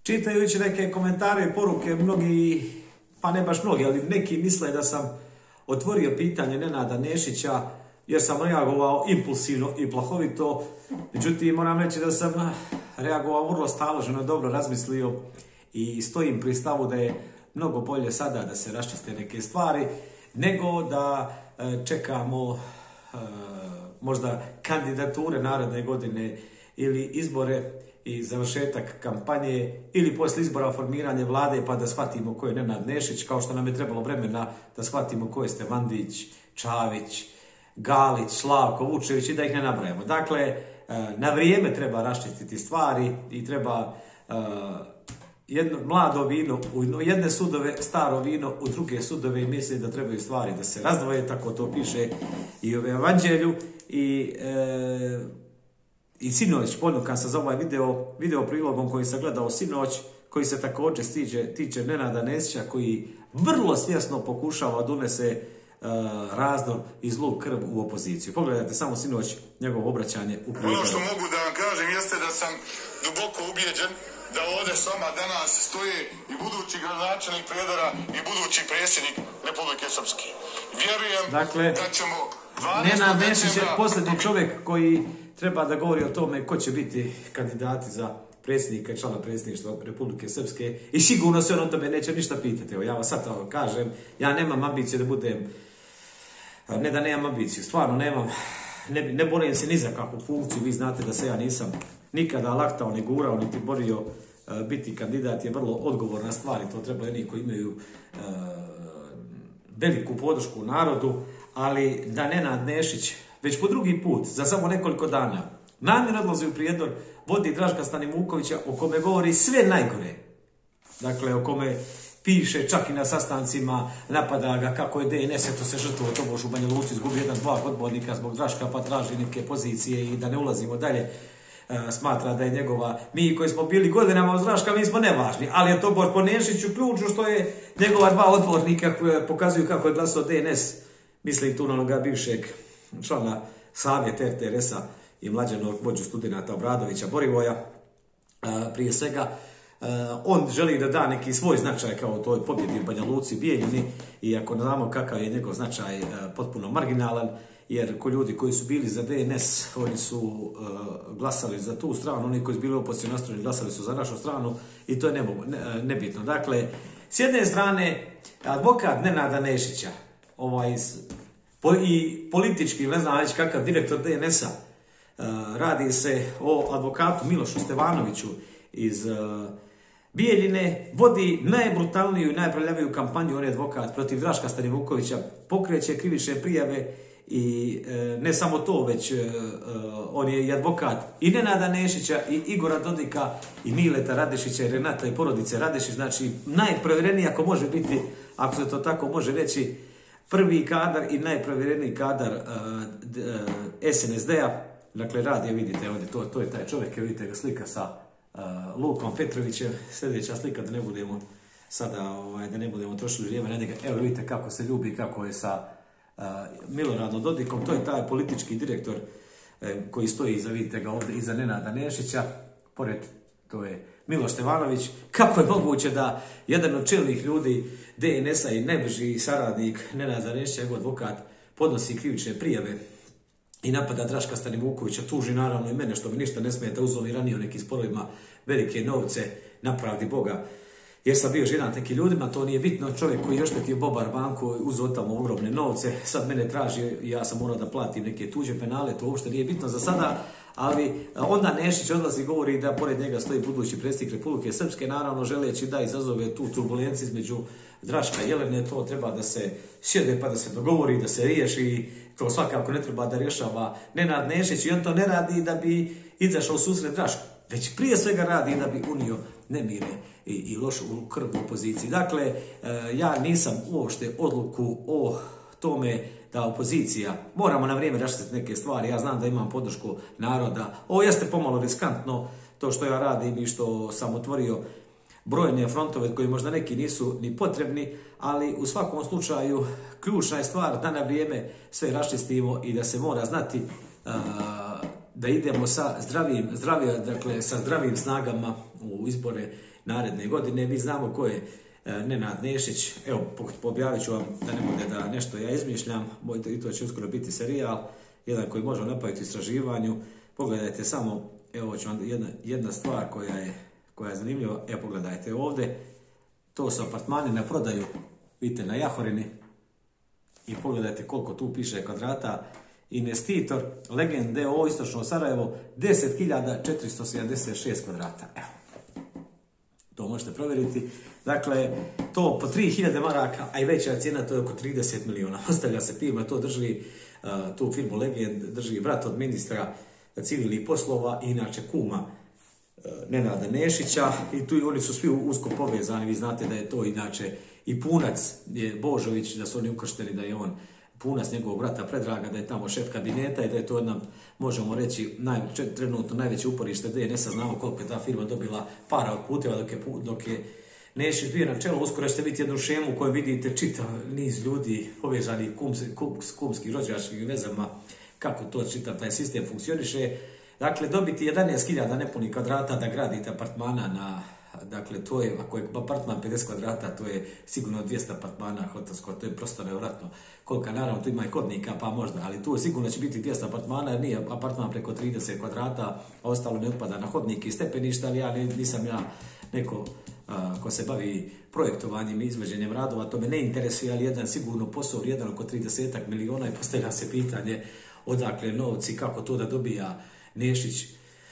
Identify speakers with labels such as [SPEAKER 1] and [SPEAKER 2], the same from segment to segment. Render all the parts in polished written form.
[SPEAKER 1] čitajući neke komentare i poruke, mnogi, pa ne baš mnogi, ali neki misle da sam otvorio pitanje Nenada Nešića jer sam reagovao impulsivno i plahovito. Međutim, moram reći da sam reagovao vrlo staloženo, dobro razmislio i stojim pri stavu da je mnogo bolje sada da se raščiste neke stvari nego da čekamo možda kandidature naredne godine ili izbore i završetak kampanje ili poslije izbora formiranje vlade pa da shvatimo ko je Nenad Nešić, kao što nam je trebalo vremena da shvatimo ko je Stevandić, Čavić, Galić, Slavko, Vučević i da ih ne nabrajamo. Dakle, na vrijeme treba raščistiti stvari i treba jedno mlado vino u jedne sudove, staro vino u druge sudove i mislim da trebaju stvari da se razdvoje, tako to piše i u Evanđelju i sinoć ponukan sam za ovaj video prilogom koji sam gledao sinoć, koji se također tiče Nenada Nešića, koji vrlo svjesno pokušava da unese razdor i zlu krv u opoziciju. Pogledajte samo sinoć njegovo obraćanje u Prijedoru.
[SPEAKER 2] Ono što mogu da vam kažem jeste da sam duboko ubijeđen da ovdje s vama danas stoje i budući gradonačelnik Prijedora i budući predsjednik Republike Srpske. Vjerujem da ćemo 12.
[SPEAKER 1] Nenad Nešić je posljednji čovjek koji treba da govori o tome ko će biti kandidati za predsjednika i člana predsjedništva Republike Srpske i sigurno se on o tome neće ništa pitati. Evo, ja vam sad to kažem, ja nemam ambiciju da budem, ne da nemam ambiciju, stvarno nemam, ne borim se ni za kakvu funkciju, vi znate da se ja nisam nikada laktao, ni gurao, niti borio. Biti kandidat je vrlo odgovorna stvar i to treba oni koji imaju veliku podršku u narodu, ali da Nenad Nešić već po drugi put, za samo nekoliko dana, namjerno odlazi u Prijedor, vodi Dražka Stanivukovića o kome govori sve najgore. Dakle, o kome piše čak i na sastancima, napada ga kako je DNS, to se žrtvovo tobož u Banja Luci, izgubio 1-2 odbornika zbog Draška, pa traži neke pozicije i da ne ulazimo dalje. Smatra da je njegova, mi koji smo bili godinama uz Draška, mi smo nevažni, ali je to baš po Nešiću ključu što je njegova 2 odbornika pokazuju kako je glasao DNS, misli tu na onoga bivšeg člana savjeta RTRS-a i mlađenog vođu studenata Obradovića Borivoja. Prije svega, on želi da da neki svoj značaj kao toj pobjedi u Banja Luci, Bijeljini, i ako znamo kakav je njegov značaj potpuno marginalan, jer ljudi koji su bili za DNS, oni su glasali za tu stranu, oni koji su bili opozicijski nastrojeni glasali su za našu stranu i to je nebitno. Dakle, s jedne strane, advokat Nenada Nešića, i politički, ne znam već kakav direktor DNS-a, radi se o advokatu Milošu Stevanoviću iz Bijeljine, vodi najbrutalniju i najprljaviju kampanju, on je advokat protiv Draška Stanivukovića, pokreće krivične prijave i ne samo to, već on je i advokat i Nenada Nešića i Igora Dodika i Mileta Radešića i Renata i porodice Radešić, znači najprovjereniji ako može biti, ako se to tako može reći, prvi kadar i najprovjereniji kadar SNSD-a. Dakle, radi, vidite ovdje, to je taj čovjek, vidite ga slika sa Lukom Petrovićem, sljedeća slika, da ne budemo sada, da ne budemo trošili vrijeme na njega. Evo vidite kako se ljubi, kako je sa Miloradom Dodikom, to je taj politički direktor koji stoji iza, vidite ga ovdje, iza Nenada Nešića, pored, to je Miloš Stevanović. Kako je moguće da jedan od čelnih ljudi DNS-a i najbliži saradnik Nenada Nešića, njegov advokat, podnosi krivične prijave i napada Draška Stanivukovića, tuži naravno i mene, što mi ništa ne smeta, uzeo mi ranije u nekim sporovima velike novce na pravdi Boga, jer sam bio žiran tekim ljudima, to nije bitno, čovjek koji je oštetio Bobar banku, uzeo tamo ogromne novce, sad mene traži, ja sam morao da platim neke tuđe penale, to uopšte nije bitno za sada, ali onda Nešić odlazi i govori da pored njega stoji budući predsjednik Republike Srpske, naravno želeći da izazove tu turbulenciju između Draška i Jelene, to treba da se sjede pa da se dogovori, da se riješi, to svakako ne treba da rješava Nenad Nešić i on to ne radi da bi izašao u susret Drašku, već prije svega radi da bi unio nemire i lošu krv u opoziciji. Dakle, ja nisam uopšte odluku o tome da opozicija, moramo na vrijeme raščistiti neke stvari, ja znam da imam podršku naroda, ovo jeste pomalo riskantno, to što ja radim i što sam otvorio brojne frontove koji možda neki nisu ni potrebni, ali u svakom slučaju ključna je stvar da na vrijeme sve raščistimo i da se mora znati da idemo sa zdravim snagama u izbore naredne godine. Mi znamo ko je Nenad Nešić. Evo, objavit ću vam da ne bude da nešto ja izmišljam, i to će uskoro biti serijal, jedan koji možemo napraviti u istraživanju. Pogledajte samo, evo ću vam jedna stvar koja je zanimljiva. Evo pogledajte ovdje, to su apartmani na prodaju, vidite na Jahorini, i pogledajte koliko tu piše kvadrata. Investitor, Legend D.O. Istočno Sarajevo, 10.476 kvadrata. Evo, to možete provjeriti. Dakle, to po 3.000 maraka, a i veća cijena, to je oko 30 miliona. Ostavlja se firma, to drži, tu firmu Legend drži brat od ministra civilnih poslova, inače kuma Nenada Nešića, i tu oni su svi usko povezani. Vi znate da je to inače i punac je Božović, da su oni ukršteni da je on punac njegovog brata Predraga, da je tamo šef kabineta i da je to jedna, možemo reći, trenutno najveće uporište DNS-a. Znamo koliko je ta firma dobila para od puteva dok je Nešić bio na čelu. Uskoro ćete vidjeti jednu šemu u kojoj vidite čitav niz ljudi povezani s kumskim rođačkim vezama, kako to čitav taj sistem funkcioniše. Dakle, dobiti 11.000 nepunih kvadrata da gradite apartmana na, dakle, to je, ako je apartman 50 kvadrata, to je sigurno 200 apartmana hotelsko, to je prosto nevjerojatno. Kolika, naravno, tu ima i hodnika, pa možda, ali tu sigurno će biti 200 apartmana, jer nije apartman preko 30 kvadrata, a ostalo ne otpada na hodnike i stepeništa, ali nisam neko ko se bavi projektovanjem i izvođenjem radova, to me ne interesuje, ali jedan sigurno posao vrijedan oko 30 miliona i postavlja se pitanje odakle novci, kako to da dobija Nešić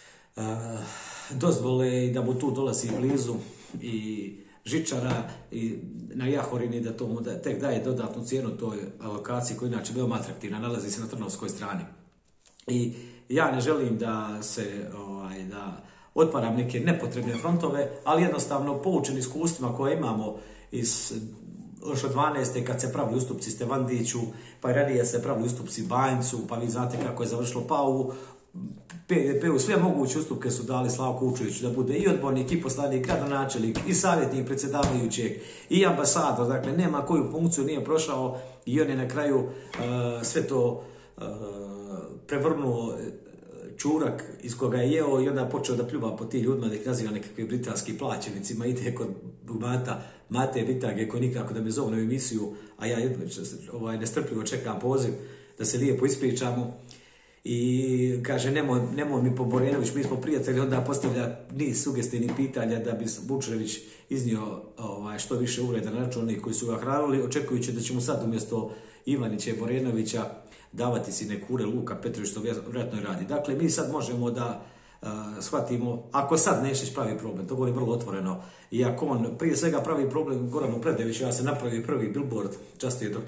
[SPEAKER 1] dozvole i da mu tu dolazi blizu i žičara i na Jahorini, da to mu tek daje dodatnu cijenu toj lokaciji koja je inače veoma atraktivna, nalazi se na Trnovskoj strani. I ja ne želim da da otvaram neke nepotrebne frontove, ali jednostavno poučeni iskustvima koje imamo iz još od 12. kad se pravili ustupci Stevandiću, pa i ranije se pravili ustupci Banjcu, pa vi znate kako je završilo, pa u PDP-u sve moguće ustupke su dali Slavku Učeviću da bude i odbornik, i poslanik, gradonačelnik, i savjetnik predsjedavajućeg, i ambasador. Dakle, nema koju funkciju nije prošao i on je na kraju sve to prevrnuo čurak iz koga je jeo i onda počeo da pljuva po ti ljudima, da ih naziva nekakvim britanskim plaćenicima. Ide kod Mate Bitage koji nikako da me zove u emisiju, a ja nestrpljivo čekam poziv da se lijepo ispričamo. I kaže, nemoj mi po Borenović, mi smo prijatelji, onda postavlja niz sugestijnih pitanja da bi Vučević iznio što više uvreda na račun onih koji su ga hranili, očekujući da će mu sad umjesto Ivanića i Borenovića davati si nekure Luka Petrović, što vjerojatno radi. Dakle, mi sad možemo da shvatimo, ako sad Nešić pravi problem, to govorim vrlo otvoreno, i ako on prije svega pravi problem Goranu Predeviću, ja sam napravio prvi billboard, často je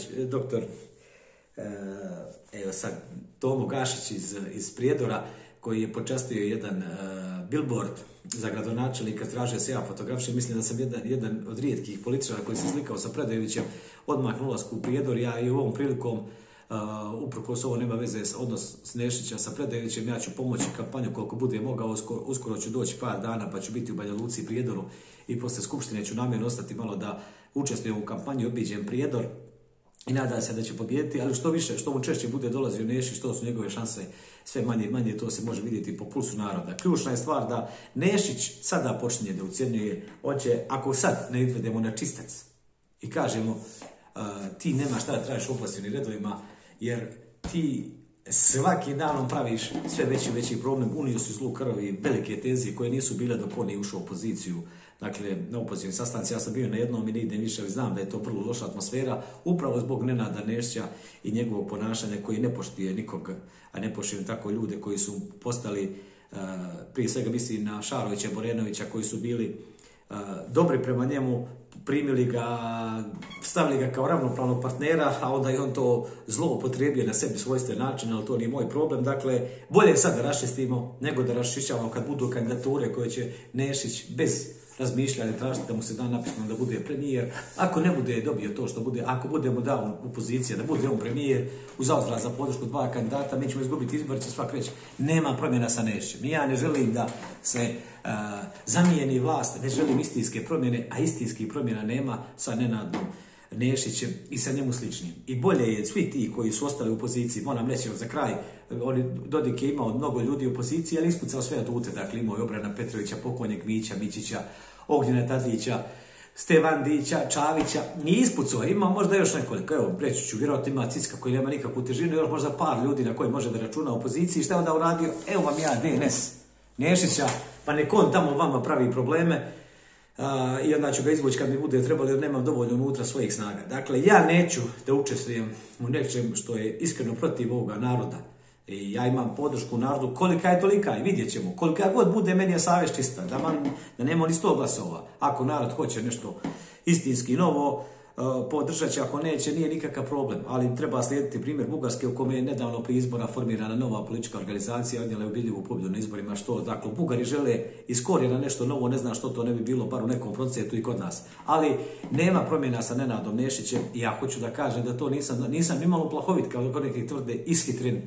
[SPEAKER 1] evo sad, Tomo Gašić iz Prijedora, koji je počastio jedan billboard za gradonačelnika, tražio se ja fotografišem. Mislim da sam jedan od rijetkih političara koji se slikao sa Predevićem odmah na ulasku u Prijedor. Ja i ovom prilikom, uprkos ovo nema veze s odnos s Nešića sa Predevićem, ja ću pomoći kampanju koliko bude mogao. Uskoro ću doći par dana pa ću biti u Banja Luci i Prijedoru i poslije skupštine ću namjerno ostati malo da učestvujem u kampanji, obiđem Prijedor i nadam se da će pobijediti, ali što više, što mu češće bude dolazio Nešić, što su njegove šanse sve manje i manje, to se može vidjeti po pulsu naroda. Ključna je stvar da Nešić sada počinje da ucjenjuje, ako sad ne izvedemo na čistac i kažemo ti nemaš šta da tražiš u opozicionim redovima, jer ti svakim danom praviš sve veći i veći problem, unio su zlu krv i velike tenzije koje nisu bile dok on je ušao u opoziciju. Dakle, na opozicijnim sastancima ja sam bio na jednom i ne idem više, ali znam da je to vrlo loša atmosfera, upravo zbog Nenada Nešića i njegovog ponašanja koji ne poštuje nikog, a ne poštuje tako ljude koji su postali, prije svega mislim na Šarovića, Borenovića, koji su bili dobri prema njemu, primili ga, stavili ga kao ravnopravnog partnera, a onda je on to zloupotrijebio na sebi svojstven način, ali to nije moj problem. Dakle, bolje sad da raščistimo nego da raščišćavamo kad budu kandidature koje će Nešić bez razmišljanja tražiti da mu se da napisano da bude premijer. Ako ne bude dobio to što bude, ako budemo dao u poziciji da bude on premijer uz zauzvrat za podršku dva kandidata, mi ćemo izgubiti izbor, će svak reći nema promjena sa Nešićem. Ja ne želim da se zamijeni vlast, ne želim istinske promjene, a istinskih promjena nema sa Nenadom Nešićem i sa njemu sličnim. I bolje je svi ti koji su ostali u opoziciji, moram reći za kraj, Dodik je imao mnogo ljudi u opoziciji, ali ispucao sve adute, dakle imao je Obrana Petrovića, pokojnjeg Mića, Mićića, Ognjena Tadlića, Stevandića, Čavića, nije ispucao, ima možda još nekoliko, evo, reći ću, vjerojatno ima Cicka koji nema nikakvu težinu, još možda par ljudi na koji može da računa u opoziciji, šta je onda uradio? Evo vam ja, DNS, Nešića, pa nek on tamo vama pravi probleme, i onda ću ga izvući kad mi bude trebalo jer nemam dovoljno unutra svojih snaga. Dakle, ja neću da učestvujem u nečem što je iskreno protiv ovoga naroda. I ja imam podršku narodu kolika je tolika i vidjet ćemo. Kolika god bude, meni je savjest čista, da nema ni 100 glasova. Ako narod hoće nešto istinski novo, podržat će, ako neće, nije nikakav problem. Ali treba slijediti primjer Bugarske u kome je nedavno prije izbora formirana nova politička organizacija, odnijela je ubedljivu pobjedu na izborima, što dakle Bugari žele iz korijena nešto novo, ne znam što to ne bi bilo, bar u nekom procentu i kod nas. Ali nema promjena sa Nenadom Nešićem i ja hoću da kažem da to nisam nimalo plahovit kao kod nekih tvrde ishitren,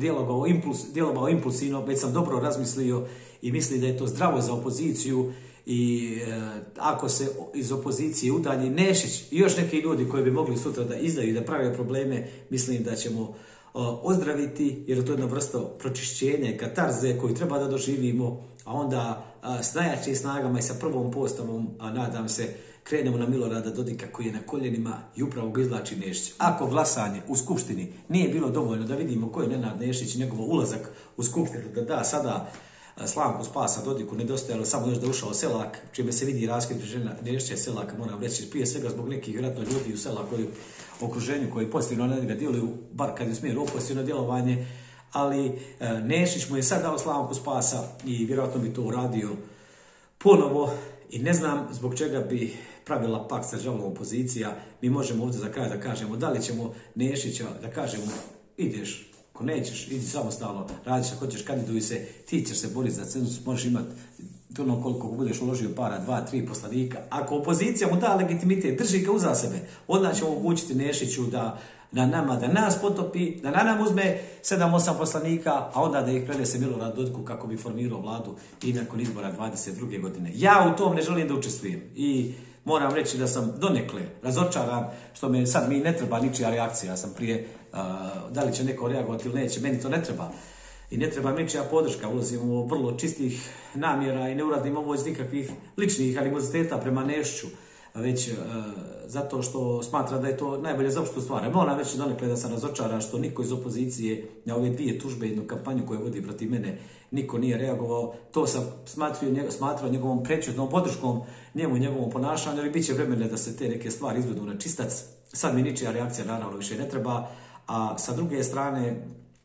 [SPEAKER 1] djelovao impulsivno, već sam dobro razmislio i mislim da je to zdravo za opoziciju. I ako se iz opozicije udalji Nešić i još neki ljudi koji bi mogli sutra da izdaju i da prave probleme, mislim da ćemo ozdraviti, jer je to jedna vrsta pročišćenja i katarze koju treba da doživimo, a onda s najjačim snagama i sa prvom postavom, a nadam se, krenemo na Milorada Dodika koji je na koljenima i upravo ga izvlači Nešić. Ako glasanje u Skupštini nije bilo dovoljno da vidimo ko je Nenad Nešić i njegov ulazak u Skupštinu, da sada slamku spasa Dodiku nedostajalo samo još da ušao Selak, čime se vidi raskid žena Nešića Selaka, moram reći, prije svega zbog nekih vjerojatno ljudi u Selaku okruženju koji pozitivno na njega djeluju, bar kad je smjeru opozitivno djelovanje, ali Nešić mu je sad dao slamku spasa i vjerojatno bi to uradio ponovo i ne znam zbog čega bi pravila pakt sa đavolom opozicija. Mi možemo ovdje za kraj da kažemo da li ćemo Nešića da kažemo ideš, ako nećeš, idi samostalno, radiš ako hoćeš, kandiduj se, ti ćeš se boriti za cenzus, možeš imati ono koliko budeš uložio para, 2, 3 poslanika. Ako opozicija mu da legitimitet, drži ga uza sebe, onda ćemo omogućiti Nešiću da nas potopi, da na nam uzme 7-8 poslanika, a onda da ih prenese Milorad Dodiku kako bi formirao vladu i nakon izbora 22. godine. Ja u tom ne želim da učestvujem i moram reći da sam donekle razočaran, što me sad mi ne treba ničija reakcija. Ja sam prije, da li će neko reagovati ili neće, meni to ne treba. I ne treba ničija podrška, ulazim u vrlo čistih namjera i ne uradim ovo iz nikakvih ličnih animoziteta prema Nešiću, već zato što smatra da je to najbolje za opštu stvar. Moram reći donekle da sam razočaran što niko iz opozicije na ove 2 tužbe i jednu kampanju koju vodi protiv mene, niko nije reagovao. To sam smatrao njegovom prečutnom podrškom, njemu i njegovom ponašanju, ali bit će vremena da se te neke stvari izvedu na čistac. Sad mi ničija reakcija naravno više ne treba, a sa druge strane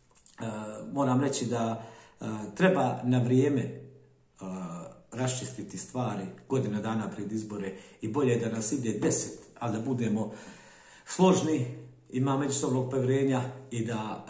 [SPEAKER 1] moram reći da treba na vrijeme raščistiti stvari godina dana pred izbore i bolje je da nas ide 10, ali da budemo složni, ima međusobnog povjerenja i da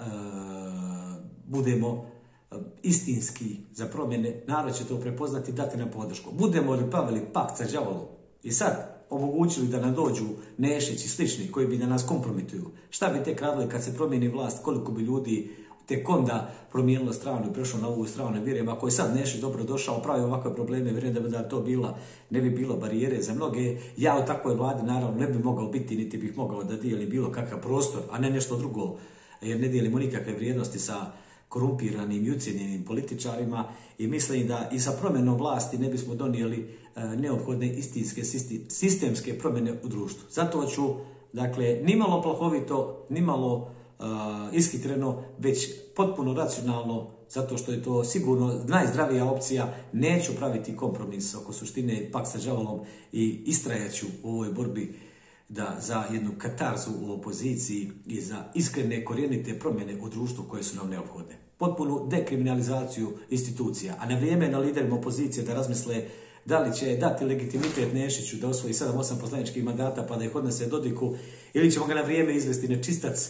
[SPEAKER 1] budemo istinski za promjene, narod će to prepoznati i dati nam podršku. Budemo li pavili pakt sa đavolom i sad omogućili da nam dođu Nešić i slični koji bi da nas kompromituju, šta bi tek radili kad se promijeni vlast, koliko bi ljudi tek onda promijenilo stranu i prešlo na ovu stranu. Vjerujem, ako je sad Nešić dobro došao, pravi ovakve probleme, vjerujem da to ne bi bilo barijere za mnoge. Ja u takvoj vladi naravno ne bi mogao biti, niti bih mogao da dijelim bilo kakav prostor, a ne nešto drugo, jer ne dijelimo nikakve vrijednosti sa korumpiranim i ucijenjenim političarima i mislim da i sa promjenom vlasti ne bismo donijeli neophodne istinske sistemske promjene u društvu. Zato ću, dakle, nimalo plahovito, nimalo ishitreno, već potpuno racionalno, zato što je to sigurno najzdravija opcija, neću praviti kompromis oko suštine pakt sa đavolom i istrajaću u ovoj borbi za jednu katarzu u opoziciji i za iskrene korijenite promjene u društvu koje su nam neophodne. Potpunu dekriminalizaciju institucija, a na vrijeme na liderima opozicije da razmisle da li će dati legitimitet Nešiću da osvoji 7-8 poslaničkih mandata pa da ih odnese Dodiku, ili ćemo ga na vrijeme izvesti na čistac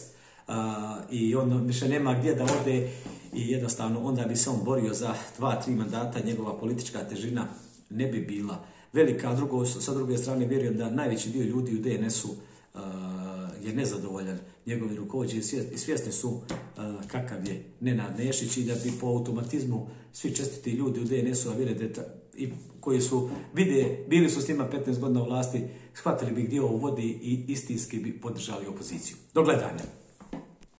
[SPEAKER 1] i on više nema gdje da ode i jednostavno onda bi se on borio za 2-3 mandata, njegova politička težina ne bi bila velika. Sa druge strane vjerujem da najveći dio ljudi u DNS-u je nezadovoljan njegovim rukovođenjem i svjesni su kakav je Nenad Nešić i da bi po automatizmu svi čestiti ljudi u DNS-u, a i koji su bili su s njima 15 godina u vlasti, shvatili bi gdje ovo vodi i istinski bi podržali opoziciju. Do gledanja.